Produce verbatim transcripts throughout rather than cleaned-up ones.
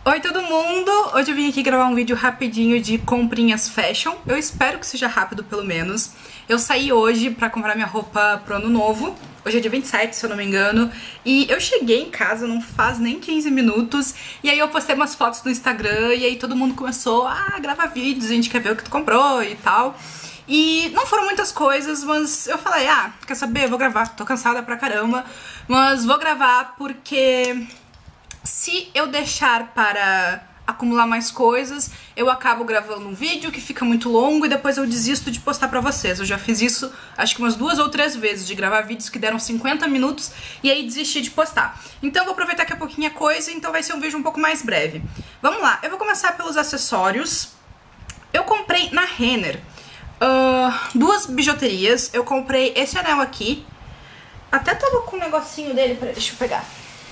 Oi todo mundo! Hoje eu vim aqui gravar um vídeo rapidinho de comprinhas fashion. Eu espero que seja rápido pelo menos. Eu saí hoje pra comprar minha roupa pro ano novo. Hoje é dia vinte e sete, se eu não me engano. E eu cheguei em casa não faz nem quinze minutos. E aí eu postei umas fotos no Instagram e aí todo mundo começou a gravar vídeos, a gente quer ver o que tu comprou e tal. E não foram muitas coisas, mas eu falei, ah, quer saber? Eu vou gravar, tô cansada pra caramba. Mas vou gravar porque se eu deixar para acumular mais coisas, eu acabo gravando um vídeo que fica muito longo e depois eu desisto de postar pra vocês. Eu já fiz isso acho que umas duas ou três vezes, de gravar vídeos que deram cinquenta minutos e aí desisti de postar. Então eu vou aproveitar que é pouquinha coisa, então vai ser um vídeo um pouco mais breve. Vamos lá, eu vou começar pelos acessórios. Eu comprei na Renner uh, duas bijuterias. Eu comprei esse anel aqui. Até tava com um negocinho dele, pra... deixa eu pegar.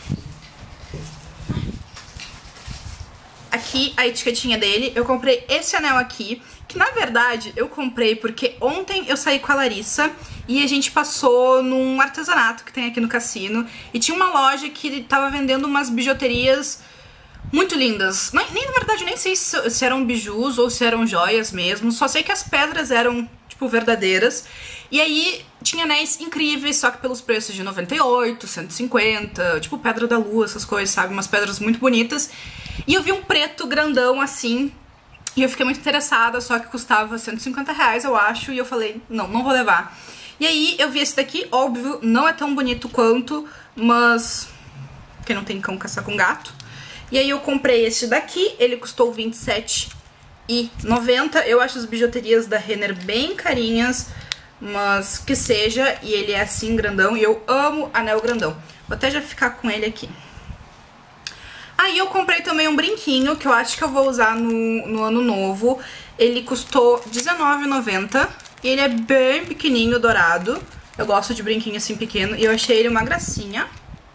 Aqui a etiquetinha dele, eu comprei esse anel aqui, que na verdade eu comprei porque ontem eu saí com a Larissa e a gente passou num artesanato que tem aqui no cassino e tinha uma loja que tava vendendo umas bijuterias muito lindas. Nem, nem na verdade nem sei se, se eram bijus ou se eram joias mesmo, só sei que as pedras eram tipo verdadeiras. E aí tinha anéis incríveis, só que pelos preços de noventa e oito, cento e cinquenta, tipo pedra da lua, essas coisas, sabe? Umas pedras muito bonitas. E eu vi um preto grandão assim, e eu fiquei muito interessada, só que custava cento e cinquenta reais, eu acho, e eu falei, não, não vou levar. E aí eu vi esse daqui, óbvio, não é tão bonito quanto, mas quem não tem cão caça com gato. E aí eu comprei esse daqui, ele custou vinte e sete reais e noventa centavos. Eu acho as bijuterias da Renner bem carinhas, mas que seja, e ele é assim grandão, e eu amo anel grandão. Vou até já ficar com ele aqui. Aí eu comprei também um brinquinho, que eu acho que eu vou usar no, no ano novo. Ele custou dezenove reais e noventa centavos, e ele é bem pequenininho, dourado. Eu gosto de brinquinho assim pequeno, e eu achei ele uma gracinha.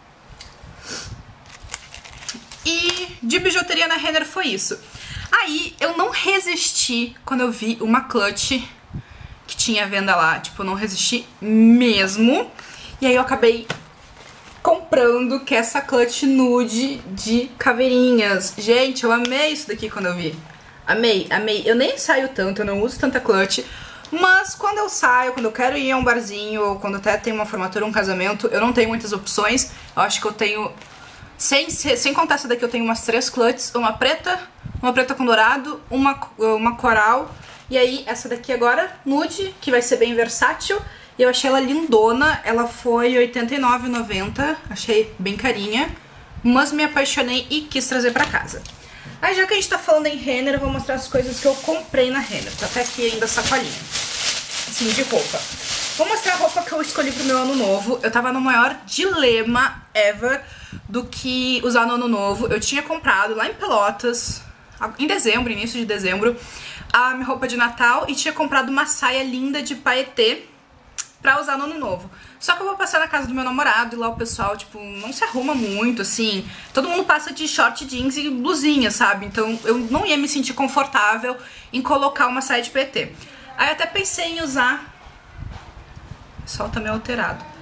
E de bijuteria na Renner foi isso. Aí eu não resisti quando eu vi uma clutch que tinha à venda lá, tipo, eu não resisti mesmo. E aí eu acabei comprando, que é essa clutch nude de caveirinhas. Gente, eu amei isso daqui quando eu vi. Amei, amei. Eu nem saio tanto, eu não uso tanta clutch, mas quando eu saio, quando eu quero ir a um barzinho, ou quando até tem uma formatura, um casamento, eu não tenho muitas opções. Eu acho que eu tenho, sem, sem contar essa daqui, eu tenho umas três clutches, uma preta, uma preta com dourado, uma, uma coral, e aí essa daqui agora, nude, que vai ser bem versátil. E eu achei ela lindona, ela foi oitenta e nove reais e noventa centavos, achei bem carinha, mas me apaixonei e quis trazer pra casa. Aí já que a gente tá falando em Renner, eu vou mostrar as coisas que eu comprei na Renner, tá até aqui ainda a sacolinha, assim, de roupa. Vou mostrar a roupa que eu escolhi pro meu ano novo. Eu tava no maior dilema ever do que usar no ano novo. Eu tinha comprado lá em Pelotas, em dezembro, início de dezembro, a minha roupa de Natal e tinha comprado uma saia linda de paetê pra usar no ano novo. Só que eu vou passar na casa do meu namorado e lá o pessoal, tipo, não se arruma muito, assim. Todo mundo passa de short jeans e blusinha, sabe? Então eu não ia me sentir confortável em colocar uma saia de paetê. Aí eu até pensei em usar... O sol tá meio alterado.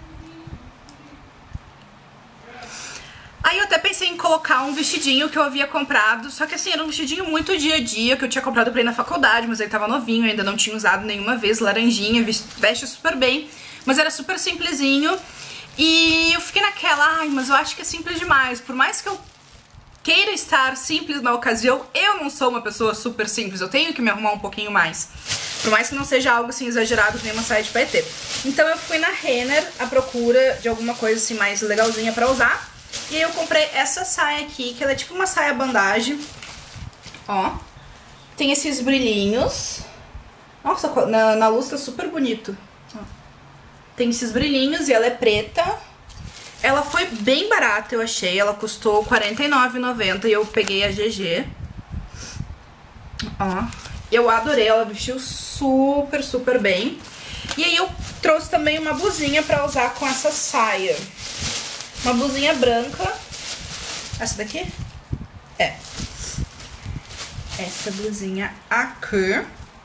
Aí eu até pensei em colocar um vestidinho que eu havia comprado, só que assim, era um vestidinho muito dia a dia, que eu tinha comprado pra ir na faculdade, mas ele tava novinho, ainda não tinha usado nenhuma vez, laranjinha, veste super bem, mas era super simplesinho. E eu fiquei naquela, ai, mas eu acho que é simples demais, por mais que eu queira estar simples na ocasião, eu não sou uma pessoa super simples, eu tenho que me arrumar um pouquinho mais. Por mais que não seja algo assim exagerado, que nem uma saia de paetê. Então eu fui na Renner à procura de alguma coisa assim mais legalzinha pra usar. E aí eu comprei essa saia aqui, que ela é tipo uma saia bandagem. Ó. Tem esses brilhinhos. Nossa, na, na luz tá super bonito. Ó. Tem esses brilhinhos e ela é preta. Ela foi bem barata, eu achei. Ela custou quarenta e nove reais e noventa centavos e eu peguei a G G. Ó. Eu adorei, ela vestiu super, super bem. E aí eu trouxe também uma blusinha pra usar com essa saia. Uma blusinha branca. Essa daqui? É. Essa blusinha aqui.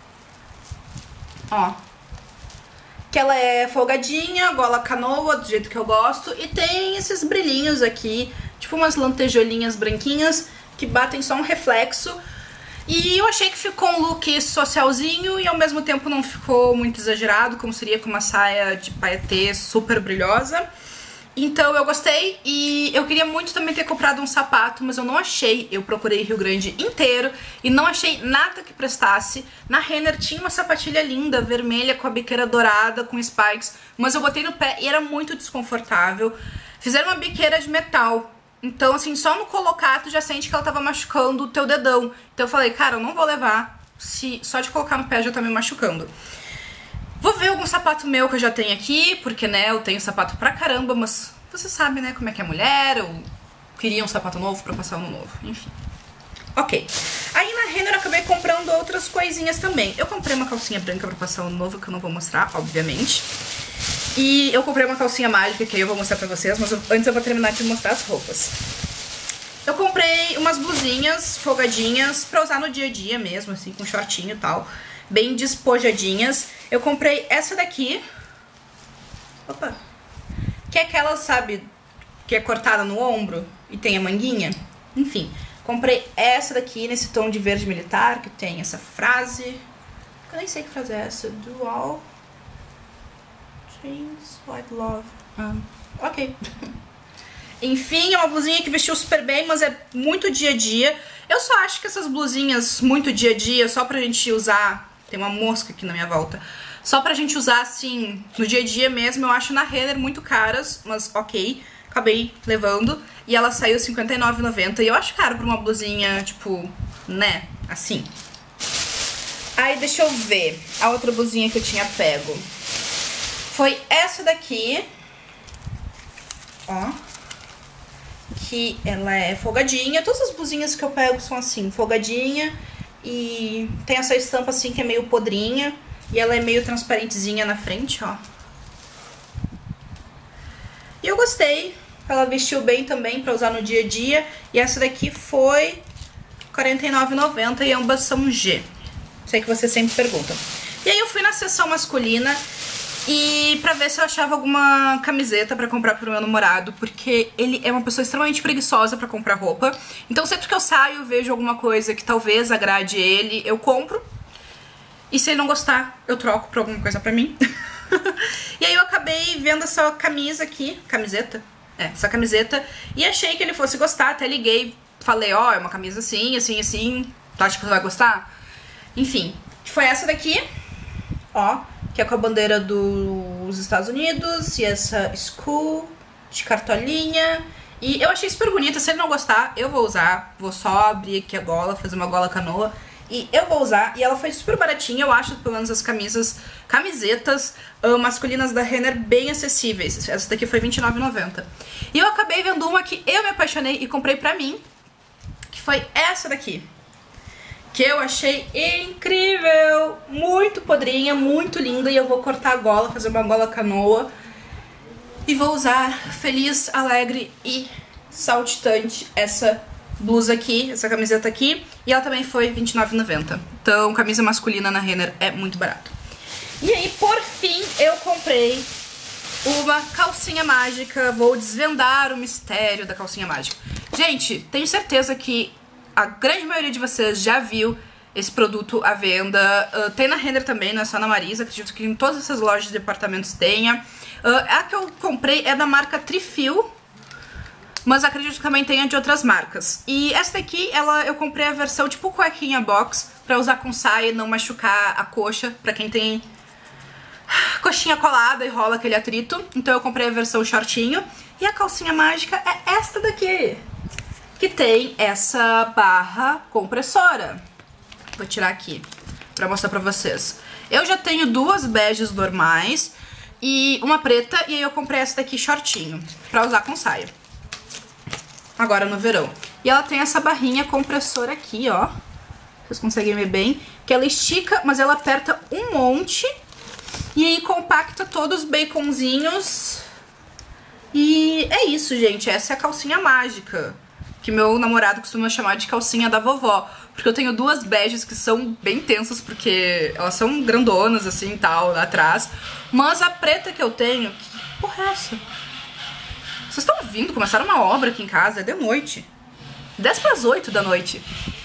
Ó. Que ela é folgadinha, gola canoa, do jeito que eu gosto. E tem esses brilhinhos aqui, tipo umas lantejoulinhas branquinhas, que batem só um reflexo. E eu achei que ficou um look socialzinho e ao mesmo tempo não ficou muito exagerado, como seria com uma saia de paetê super brilhosa. Então eu gostei e eu queria muito também ter comprado um sapato, mas eu não achei. Eu procurei Rio Grande inteiro e não achei nada que prestasse. Na Renner tinha uma sapatilha linda, vermelha, com a biqueira dourada, com spikes, mas eu botei no pé e era muito desconfortável. Fizeram uma biqueira de metal, então assim, só no colocar tu já sente que ela tava machucando o teu dedão. Então eu falei, cara, eu não vou levar, se só de colocar no pé já tá me machucando. Vou ver algum sapato meu que eu já tenho aqui, porque, né, eu tenho sapato pra caramba, mas você sabe, né, como é que é mulher, eu queria um sapato novo pra passar ano novo, enfim. Ok. Aí na Renner eu acabei comprando outras coisinhas também. Eu comprei uma calcinha branca pra passar ano novo, que eu não vou mostrar, obviamente. E eu comprei uma calcinha mágica, que aí eu vou mostrar pra vocês, mas eu, antes eu vou terminar de mostrar as roupas. Eu comprei umas blusinhas folgadinhas pra usar no dia a dia mesmo, assim, com shortinho e tal. Bem despojadinhas. Eu comprei essa daqui. Opa! Que é aquela, sabe, que é cortada no ombro e tem a manguinha. Enfim, comprei essa daqui nesse tom de verde militar, que tem essa frase. Eu nem sei que frase é essa. Do all things white love. Ah, ok. Enfim, é uma blusinha que vestiu super bem, mas é muito dia a dia. Eu só acho que essas blusinhas muito dia a dia, só pra gente usar... Tem uma mosca aqui na minha volta. Só pra gente usar, assim, no dia a dia mesmo, eu acho na Renner muito caras, mas ok. Acabei levando. E ela saiu cinquenta e nove reais e noventa centavos. E eu acho caro pra uma blusinha, tipo, né, assim. Aí, deixa eu ver. A outra blusinha que eu tinha pego foi essa daqui. Ó. Que ela é folgadinha. Todas as blusinhas que eu pego são assim, folgadinha. E tem essa estampa assim que é meio podrinha. E ela é meio transparentezinha na frente, ó. E eu gostei. Ela vestiu bem também pra usar no dia a dia. E essa daqui foi quarenta e nove reais e noventa centavos e ambas são G. Sei que vocês sempre perguntam. E aí eu fui na seção masculina e pra ver se eu achava alguma camiseta pra comprar pro meu namorado, porque ele é uma pessoa extremamente preguiçosa pra comprar roupa. Então sempre que eu saio, vejo alguma coisa que talvez agrade ele, eu compro. E se ele não gostar, eu troco por alguma coisa pra mim. E aí eu acabei vendo essa camisa aqui, camiseta? É, essa camiseta, e achei que ele fosse gostar, até liguei, falei, ó, oh, é uma camisa assim, assim, assim, tu acha que você vai gostar? Enfim, foi essa daqui, ó, que é com a bandeira dos Estados Unidos, e essa school de cartolinha. E eu achei super bonita, se ele não gostar, eu vou usar. Vou só abrir aqui a gola, fazer uma gola canoa. E eu vou usar, e ela foi super baratinha, eu acho, pelo menos as camisas, camisetas uh, masculinas da Renner bem acessíveis. Essa daqui foi vinte e nove reais e noventa centavos. E eu acabei vendo uma que eu me apaixonei e comprei pra mim, que foi essa daqui. Que eu achei incrível, muito podrinha, muito linda. E eu vou cortar a gola, fazer uma gola canoa. E vou usar feliz, alegre e saltitante essa blusa aqui, essa camiseta aqui. E ela também foi vinte e nove reais e noventa centavos. Então, camisa masculina na Renner é muito barato. E aí, por fim, eu comprei uma calcinha mágica. Vou desvendar o mistério da calcinha mágica. Gente, tenho certeza que a grande maioria de vocês já viu esse produto à venda. Uh, tem na Renner também, não é só na Marisa. Acredito que em todas essas lojas de departamentos tenha. Uh, a que eu comprei é da marca Trifil, mas acredito que também tenha de outras marcas. E essa daqui, ela, eu comprei a versão tipo cuequinha box, pra usar com saia e não machucar a coxa, pra quem tem coxinha colada e rola aquele atrito. Então eu comprei a versão shortinho. E a calcinha mágica é esta daqui, que tem essa barra compressora. Vou tirar aqui pra mostrar pra vocês. Eu já tenho duas beges normais e uma preta, e aí eu comprei essa daqui shortinho, pra usar com saia, agora no verão. E ela tem essa barrinha compressora aqui, ó. Vocês conseguem ver bem. Que ela estica, mas ela aperta um monte. E aí compacta todos os baconzinhos. E é isso, gente. Essa é a calcinha mágica, que meu namorado costuma chamar de calcinha da vovó. Porque eu tenho duas beges que são bem tensas, porque elas são grandonas, assim, e tal, lá atrás. Mas a preta que eu tenho... Que porra é essa? Vocês estão ouvindo? Começaram uma obra aqui em casa, é de noite. dez para as oito da noite.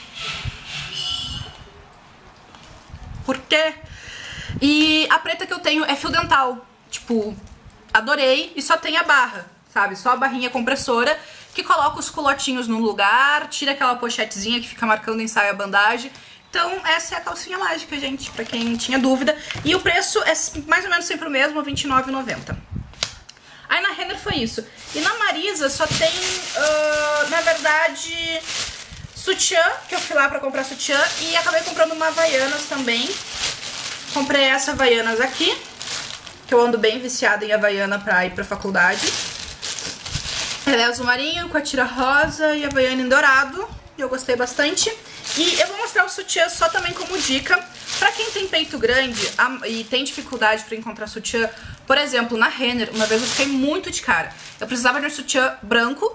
Por quê? E a preta que eu tenho é fio dental. Tipo, adorei. E só tem a barra, sabe? Só a barrinha compressora que coloca os culotinhos no lugar, tira aquela pochetezinha que fica marcando ensaio a bandagem. Então essa é a calcinha mágica, gente, pra quem tinha dúvida. E o preço é mais ou menos sempre o mesmo, vinte e nove reais e noventa centavos. Aí na Renner foi isso. E na Marisa só tem, uh, na verdade, sutiã, que eu fui lá pra comprar sutiã. E acabei comprando uma Havaianas também. Comprei essa Havaianas aqui, que eu ando bem viciada em Havaiana pra ir pra faculdade. Ela é azul marinho, com a tira rosa e Havaiana em dourado. Eu gostei bastante. E eu vou mostrar o sutiã só também como dica. Pra quem tem peito grande e tem dificuldade pra encontrar sutiã, por exemplo, na Renner, uma vez eu fiquei muito de cara. Eu precisava de um sutiã branco,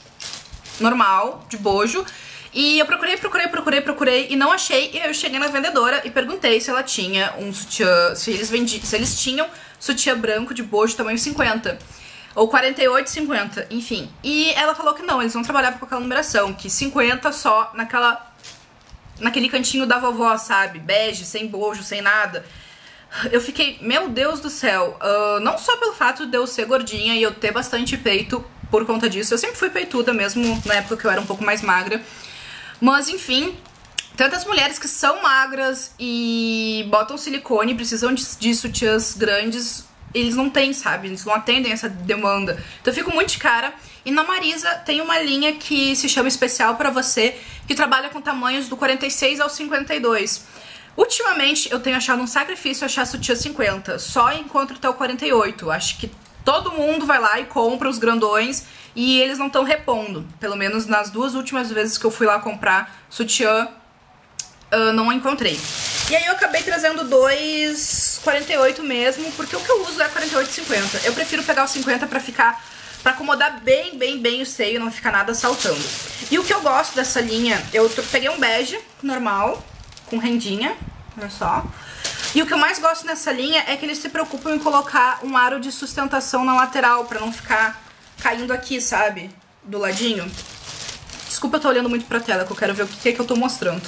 normal, de bojo. E eu procurei, procurei, procurei, procurei e não achei. E eu cheguei na vendedora e perguntei se ela tinha um sutiã, se eles vendiam, se eles tinham sutiã branco de bojo tamanho cinquenta. Ou quarenta e oito, cinquenta, enfim. E ela falou que não, eles não trabalhavam com aquela numeração, que cinquenta só naquela... naquele cantinho da vovó, sabe? Bege, sem bojo, sem nada. Eu fiquei, meu Deus do céu, uh, não só pelo fato de eu ser gordinha e eu ter bastante peito por conta disso. Eu sempre fui peituda mesmo na época que eu era um pouco mais magra. Mas enfim, tantas mulheres que são magras e botam silicone, precisam de, de sutiãs grandes, eles não têm, sabe? Eles não atendem essa demanda. Então eu fico muito de cara. E na Marisa tem uma linha que se chama Especial Pra Você, que trabalha com tamanhos do quarenta e seis ao cinquenta e dois. Ultimamente eu tenho achado um sacrifício achar sutiã cinquenta, só encontro até o quarenta e oito. Acho que todo mundo vai lá e compra os grandões e eles não estão repondo. Pelo menos nas duas últimas vezes que eu fui lá comprar sutiã, uh, não encontrei. E aí eu acabei trazendo dois quarenta e oito mesmo, porque o que eu uso é quarenta e oito e cinquenta. Eu prefiro pegar o cinquenta pra ficar... pra acomodar bem, bem, bem o seio, não ficar nada saltando. E o que eu gosto dessa linha, eu peguei um bege normal, com rendinha, olha só. E o que eu mais gosto nessa linha é que eles se preocupam em colocar um aro de sustentação na lateral, pra não ficar caindo aqui, sabe? Do ladinho. Desculpa, eu tô olhando muito pra tela, que eu quero ver o que é que eu tô mostrando.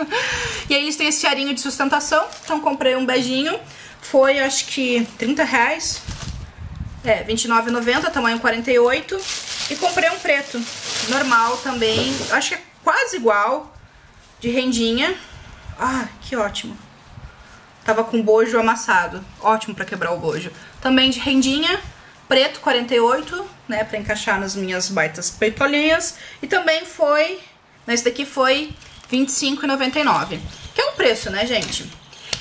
E aí eles têm esse arinho de sustentação, então comprei um beijinho, foi acho que trinta reais. É, vinte e nove reais e noventa centavos, tamanho quarenta e oito. E comprei um preto, normal também, acho que é quase igual, de rendinha. Ah, que ótimo. Tava com bojo amassado, ótimo pra quebrar o bojo. Também de rendinha, preto, quarenta e oito, né, pra encaixar nas minhas baitas peitolinhas. E também foi, nesse daqui foi vinte e cinco reais e noventa e nove centavos. Que é um preço, né, gente?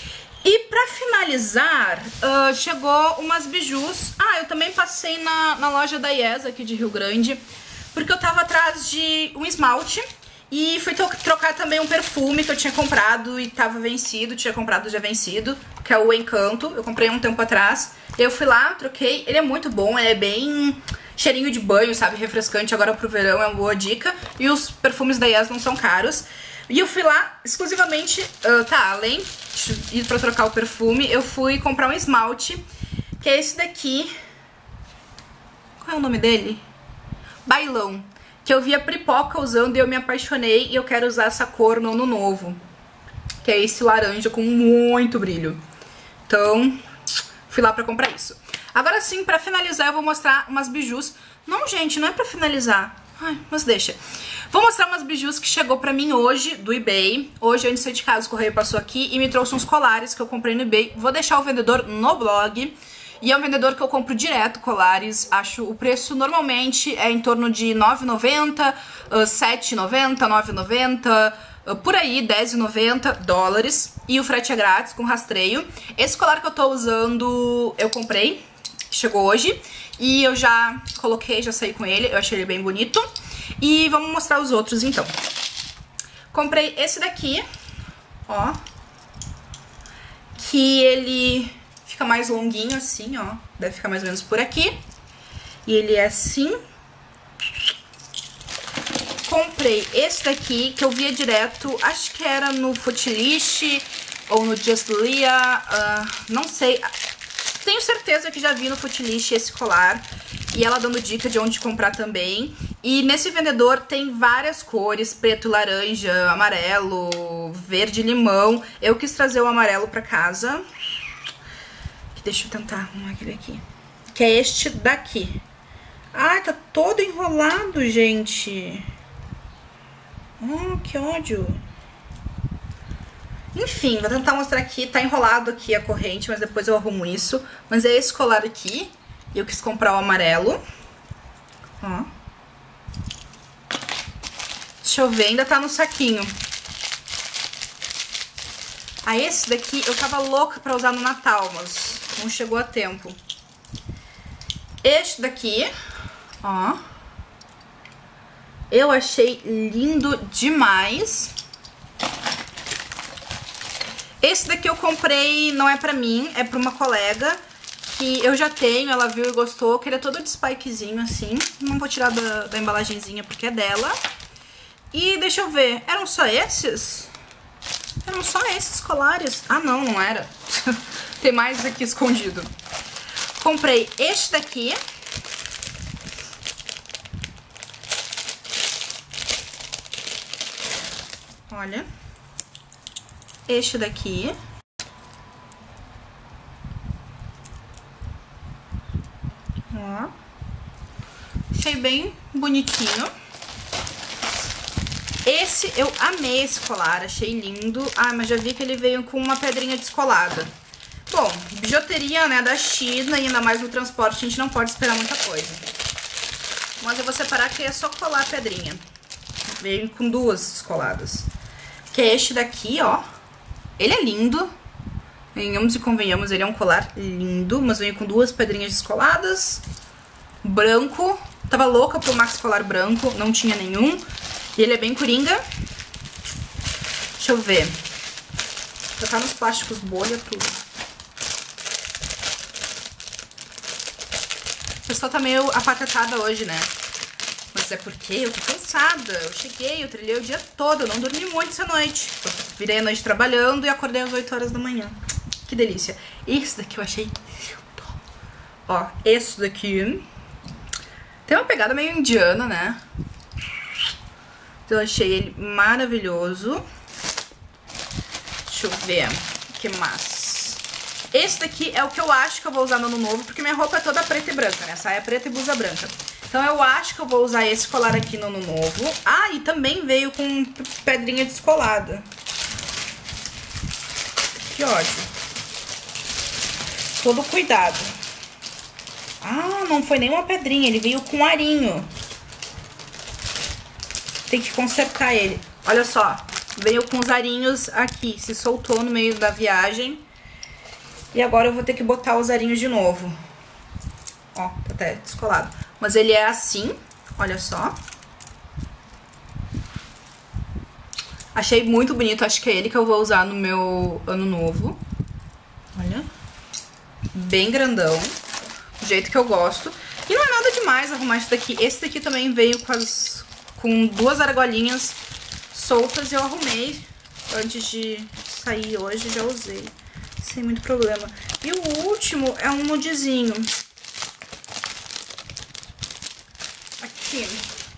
E pra finalizar, uh, chegou umas bijus. Ah, eu também passei na, na loja da Yes, aqui de Rio Grande, porque eu tava atrás de um esmalte e fui trocar também um perfume que eu tinha comprado e tava vencido, tinha comprado já vencido, que é o Encanto. Eu comprei um tempo atrás. Eu fui lá, troquei. Ele é muito bom, ele é bem cheirinho de banho, sabe? Refrescante agora pro verão, é uma boa dica. E os perfumes da Yes não são caros. E eu fui lá exclusivamente, uh, tá, além de ir pra trocar o perfume, eu fui comprar um esmalte, que é esse daqui. Qual é o nome dele? Bailão. Que eu vi a Pripoca usando e eu me apaixonei e eu quero usar essa cor no ano novo. Que é esse laranja com muito brilho. Então, fui lá pra comprar isso. Agora sim, pra finalizar, eu vou mostrar umas bijus. Não, gente, não é pra finalizar. Ai, mas deixa. Vou mostrar umas bijus que chegou pra mim hoje, do eBay. Hoje, antes de sair de casa, o correio passou aqui e me trouxe uns colares que eu comprei no eBay. Vou deixar o vendedor no blog. E é um vendedor que eu compro direto colares. Acho o preço normalmente é em torno de nove reais e noventa centavos, sete reais e noventa centavos, nove reais e noventa centavos, por aí, dez reais e noventa dólares. E o frete é grátis, com rastreio. Esse colar que eu tô usando, eu comprei, chegou hoje. E eu já coloquei, já saí com ele, eu achei ele bem bonito. E vamos mostrar os outros, então. Comprei esse daqui, ó. Que ele fica mais longuinho assim, ó. Deve ficar mais ou menos por aqui. E ele é assim. Comprei esse daqui, que eu via direto, acho que era no Footlish ou no Just Leah, uh, não sei. tenho certeza que já vi no Footlish esse colar. E ela dando dica de onde comprar também. E nesse vendedor tem várias cores, preto, laranja, amarelo, verde, limão. Eu quis trazer o amarelo pra casa. Deixa eu tentar arrumar aquele aqui. Que é este daqui. Ai, tá todo enrolado, gente. Oh, que ódio. Enfim, vou tentar mostrar aqui. Tá enrolado aqui a corrente, mas depois eu arrumo isso. Mas é esse colar aqui. E eu quis comprar o amarelo. Ó. Deixa eu ver, ainda tá no saquinho. Ah, esse daqui eu tava louca pra usar no Natal, mas não chegou a tempo. Este daqui, ó. Eu achei lindo demais. Esse daqui eu comprei, não é pra mim, é pra uma colega que eu já tenho, ela viu e gostou, que ele é todo de spikezinho assim. Não vou tirar da, da embalagenzinha porque é dela. E deixa eu ver, eram só esses? Eram só esses colares? Ah, não, não era. Tem mais aqui escondido. Comprei este daqui. Olha. Este daqui. Ó. Achei bem bonitinho. Esse, eu amei esse colar, achei lindo. Ah, mas já vi que ele veio com uma pedrinha descolada. Bom, bijuteria, né, da China, e ainda mais no transporte, a gente não pode esperar muita coisa. Mas eu vou separar que é só colar a pedrinha. Veio com duas descoladas. Que é este daqui, ó. Ele é lindo. Venhamos e convenhamos, ele é um colar lindo, mas veio com duas pedrinhas descoladas. Branco. Tava louca pro Max colar branco, não tinha nenhum. E ele é bem coringa. Deixa eu ver. Já tá nos plásticos bolha, tudo. O pessoal tá meio apatetada hoje, né? Mas é porque eu tô cansada. Eu cheguei, eu trilhei o dia todo, eu não dormi muito essa noite. Eu virei a noite trabalhando e acordei às oito horas da manhã. Que delícia. Esse daqui eu achei lindo. Ó, esse daqui tem uma pegada meio indiana, né? Eu achei ele maravilhoso. Deixa eu ver o que mais. Esse daqui é o que eu acho que eu vou usar no ano novo, porque minha roupa é toda preta e branca, né? Saia preta e blusa branca. Então eu acho que eu vou usar esse colar aqui no ano novo. Ah, e também veio com pedrinha descolada. Que ódio. Todo cuidado. Ah, não foi nem uma pedrinha, ele veio com arinho. Tem que consertar ele. Olha só, veio com os arinhos aqui, se soltou no meio da viagem. E agora eu vou ter que botar os arinhos de novo. Ó, tá até descolado. Mas ele é assim, olha só. Achei muito bonito, acho que é ele que eu vou usar no meu ano novo. Olha. Bem grandão, do jeito que eu gosto. E não é nada demais arrumar isso daqui. Esse daqui também veio com as... com duas argolinhas soltas, eu arrumei antes de sair hoje, já usei, sem muito problema. E o último é um nudezinho. Aqui.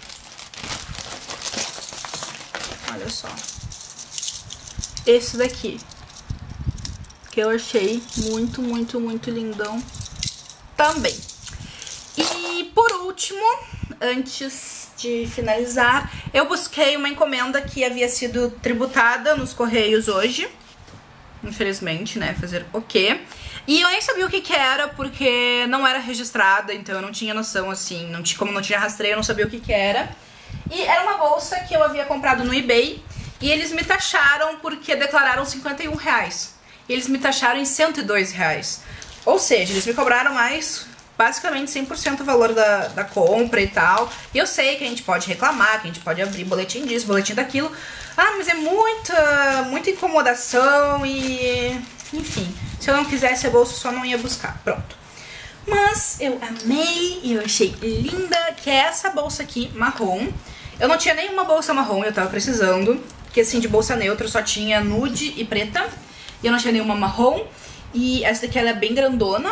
Olha só. Esse daqui. Que eu achei muito, muito, muito lindão também. E por último, antes de finalizar, eu busquei uma encomenda que havia sido tributada nos Correios hoje. Infelizmente, né? Fazer o quê? E eu nem sabia o que que era, porque não era registrada, então eu não tinha noção, assim, não tinha, como não tinha rastreio, eu não sabia o que que era. E era uma bolsa que eu havia comprado no eBay, e eles me taxaram porque declararam cinquenta e um reais. E eles me taxaram em cento e dois reais. Ou seja, eles me cobraram mais... basicamente cem por cento o valor da, da compra e tal. E eu sei que a gente pode reclamar, que a gente pode abrir boletim disso, boletim daquilo. Ah, mas é muita, muita incomodação e... enfim, se eu não quisesse a bolsa, eu só não ia buscar. Pronto. Mas eu amei e eu achei linda, que é essa bolsa aqui, marrom. Eu não tinha nenhuma bolsa marrom, eu tava precisando. Porque assim, de bolsa neutra só tinha nude e preta. E eu não tinha nenhuma marrom. E essa daqui ela é bem grandona.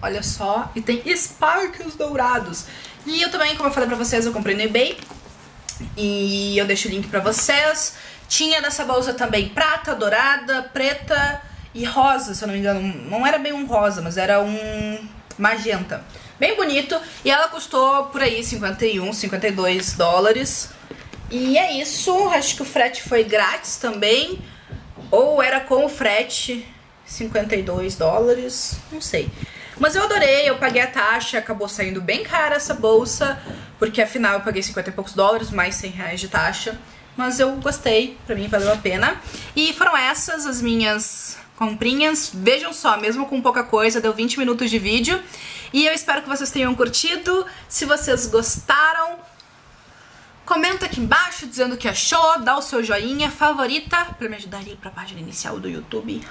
olha só, e tem sparkles dourados. E eu também, como eu falei pra vocês, eu comprei no eBay, e eu deixo o link pra vocês. Tinha nessa bolsa também prata, dourada, preta e rosa, se eu não me engano. Não era bem um rosa, mas era um magenta. Bem bonito. E ela custou por aí cinquenta e um, cinquenta e dois dólares. E é isso. Acho que o frete foi grátis também. Ou era com o frete cinquenta e dois dólares. Não sei. Mas eu adorei, eu paguei a taxa, acabou saindo bem cara essa bolsa, porque afinal eu paguei cinquenta e poucos dólares, mais cem reais de taxa. Mas eu gostei, pra mim valeu a pena. E foram essas as minhas comprinhas. Vejam só, mesmo com pouca coisa, deu vinte minutos de vídeo. E eu espero que vocês tenham curtido. Se vocês gostaram, comenta aqui embaixo dizendo o que achou, dá o seu joinha, favorita, pra me ajudar ali pra página inicial do YouTube.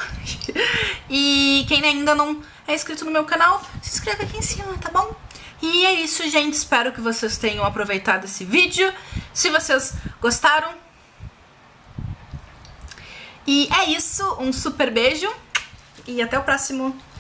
E quem ainda não é inscrito no meu canal, se inscreve aqui em cima, tá bom? E é isso, gente. Espero que vocês tenham aproveitado esse vídeo. Se vocês gostaram. E é isso. Um super beijo. E até o próximo.